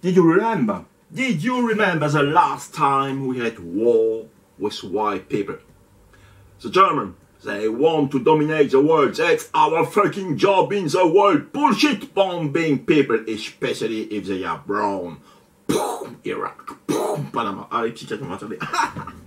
Did you remember? Did you remember the last time we had war with white people? The Germans, they want to dominate the world. That's our fucking job in the world. Bullshit bombing people, especially if they are brown. Iraq, Panama. Allez, psychiatre,